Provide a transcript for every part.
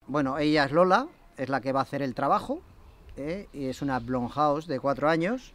Bueno, ella es Lola, es la que va a hacer el trabajo, y es una Blondhaus de 4 años.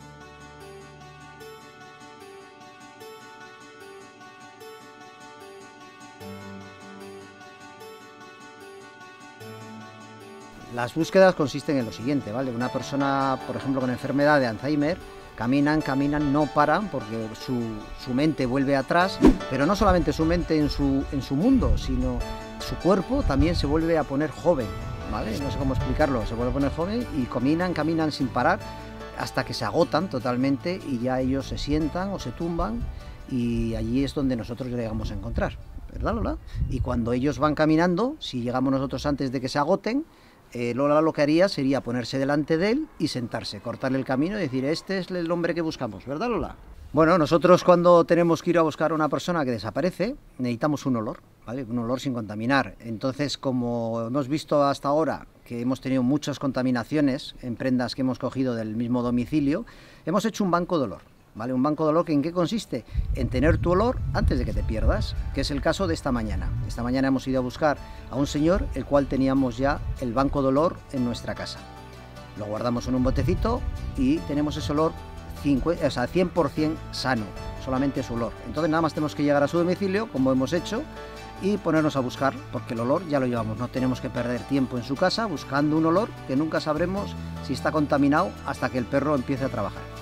Las búsquedas consisten en lo siguiente, ¿vale? Una persona, por ejemplo, con enfermedad de Alzheimer, caminan, no paran porque su mente vuelve atrás, pero no solamente su mente en su mundo, sino su cuerpo también se vuelve a poner joven, ¿vale? No sé cómo explicarlo, se vuelve a poner joven y caminan sin parar hasta que se agotan totalmente y ya ellos se sientan o se tumban y allí es donde nosotros llegamos a encontrar, ¿verdad, Lola? Y cuando ellos van caminando, si llegamos nosotros antes de que se agoten, Lola lo que haría sería ponerse delante de él y sentarse, cortarle el camino y decir, este es el hombre que buscamos, ¿verdad, Lola? Bueno, nosotros cuando tenemos que ir a buscar a una persona que desaparece, necesitamos un olor, ¿vale? Un olor sin contaminar. Entonces, como hemos visto hasta ahora que hemos tenido muchas contaminaciones en prendas que hemos cogido del mismo domicilio, hemos hecho un banco de olor, ¿vale? Un banco de olor que ¿en qué consiste? En tener tu olor antes de que te pierdas, que es el caso de esta mañana. Esta mañana hemos ido a buscar a un señor, el cual teníamos ya el banco de olor en nuestra casa. Lo guardamos en un botecito y tenemos ese olor 100% sano, solamente su olor. Entonces nada más tenemos que llegar a su domicilio, como hemos hecho, y ponernos a buscar, porque el olor ya lo llevamos. No tenemos que perder tiempo en su casa buscando un olor que nunca sabremos si está contaminado hasta que el perro empiece a trabajar.